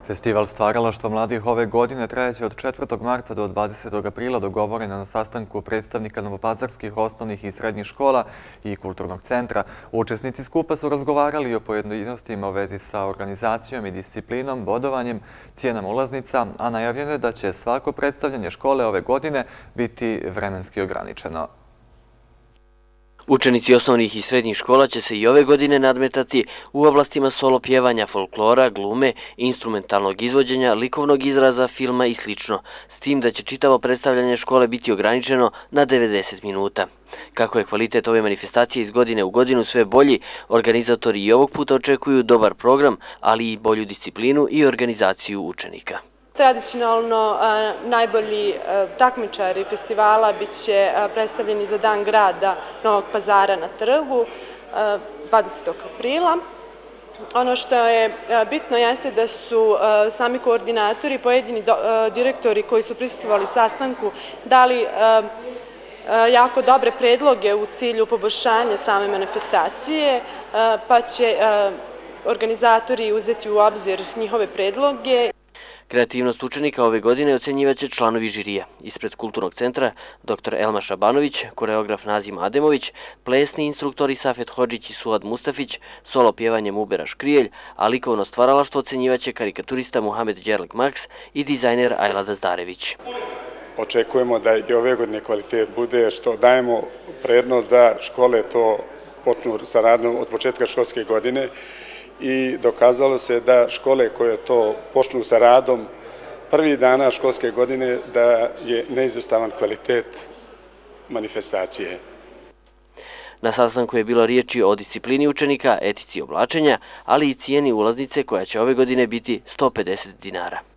Festival stvaralaštva mladih ove godine trajaće od 4. marta do 20. aprila, dogovoren na sastanku predstavnika novopazarskih osnovnih i srednjih škola i kulturnog centra. Učesnici skupa su razgovarali o pojedinostima u vezi sa organizacijom i disciplinom, bodovanjem, cijenama ulaznica, a najavljeno je da će svako predstavljanje škole ove godine biti vremenski ograničeno. Učenici osnovnih i srednjih škola će se i ove godine nadmetati u oblastima solo pjevanja, folklora, glume, instrumentalnog izvođenja, likovnog izraza, filma i sl. S tim da će čitavo predstavljanje škole biti ograničeno na 90 minuta. Kako je kvalitet ove manifestacije iz godine u godinu sve bolji, organizatori i ovog puta očekuju dobar program, ali i bolju disciplinu i organizaciju učenika. Tradicionalno najbolji takmičari festivala biće predstavljeni za Dan grada Novog Pazara na trgu 20. aprila. Ono što je bitno jeste da su sami koordinatori, pojedini direktori koji su prisustvovali sastanku dali jako dobre predloge u cilju poboljšanja same manifestacije, pa će organizatori uzeti u obzir njihove predloge. Kreativnost učenika ove godine ocenjivaće članovi žirija. Ispred Kulturnog centra dr. Elma Šabanović, koreograf Nazim Ademović, plesni instruktori Safet Hodžić i Suad Mustafić, solo pjevanje Mubera Škrijelj, a likovno stvaralaštvo ocenjivaće karikaturista Muhamed Đerlek Maks i dizajner Ajlada Zdarević. Očekujemo da i ove godine kvalitet bude, što dajemo prednost da škole to počnu sa radom od početka školske godine, i dokazalo se da škole koje to počnu sa radom prvih dana školske godine da je neizostavan kvalitet manifestacije. Na sastanku je bilo riječi o disciplini učenika, etici oblačenja, ali i cijeni ulaznice koja će ove godine biti 150 dinara.